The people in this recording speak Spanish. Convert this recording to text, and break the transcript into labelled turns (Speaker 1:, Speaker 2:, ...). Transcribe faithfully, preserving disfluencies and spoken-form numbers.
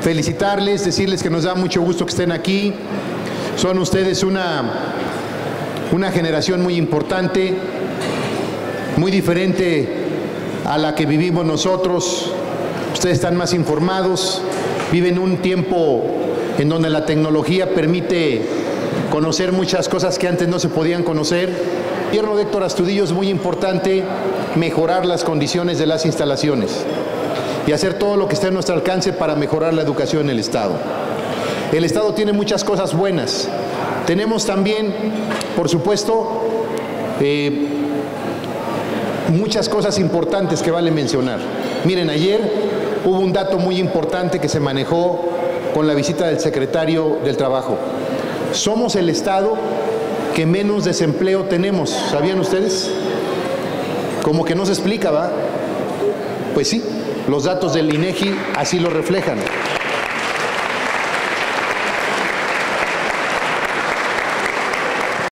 Speaker 1: felicitarles, decirles que nos da mucho gusto que estén aquí. Son ustedes una, una generación muy importante, muy diferente a la que vivimos nosotros. Ustedes están más informados, viven un tiempo en donde la tecnología permite conocer muchas cosas que antes no se podían conocer. El gobierno de Héctor Astudillo es muy importante mejorar las condiciones de las instalaciones y hacer todo lo que esté a nuestro alcance para mejorar la educación en el Estado. El Estado tiene muchas cosas buenas. Tenemos también, por supuesto, eh, muchas cosas importantes que vale mencionar. Miren, ayer hubo un dato muy importante que se manejó con la visita del secretario del Trabajo. Somos el Estado que menos desempleo tenemos. ¿Sabían ustedes? Como que no se explica, ¿va? Pues sí, los datos del INEGI así lo reflejan.